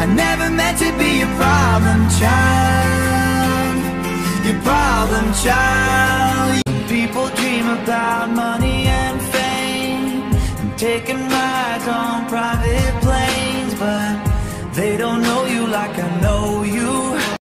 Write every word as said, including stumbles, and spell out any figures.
I never meant to be your problem child, your problem child. People dream about money and fame, and taking rides on private planes, but they don't know you like I